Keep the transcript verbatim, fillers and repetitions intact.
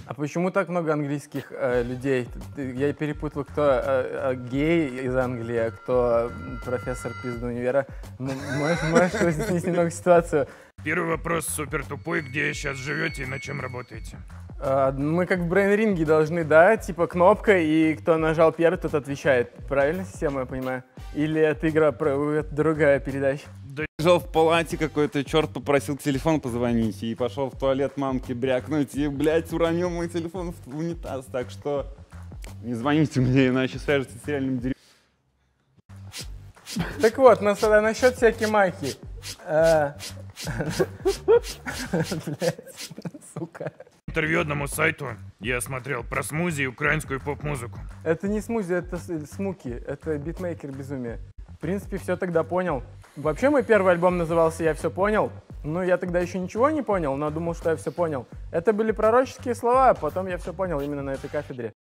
А почему так много английских э, людей? Ты- Я перепутал, кто э, э, гей из Англии, а кто м, профессор пизды универа. М- Можешь, можешь разъяснить немного ситуацию? Первый вопрос супер тупой. Где сейчас живете и на чем работаете? А, Мы как в брейн-ринге должны, да, типа кнопка, и кто нажал первый, тот отвечает. Правильная система, я понимаю? Или это игра, про- это другая передача? Лежал в палате какой-то, черт попросил телефон позвонить, и пошел в туалет мамке брякнуть, и, блядь, уронил мой телефон в унитаз, так что не звоните мне, иначе свяжетесь с реальным дерьмом. Так вот, нас- насчет всякой майки. Э, Блядь, сука. Интервью одному сайту я смотрел про смузи и украинскую поп-музыку. Это не смузи, это с- смуки, это битмейкер безумие. В принципе, все тогда понял. Вообще, мой первый альбом назывался «Я все понял». Ну, я тогда еще ничего не понял, но думал, что я все понял. Это были пророческие слова, а потом я все понял именно на этой кафедре.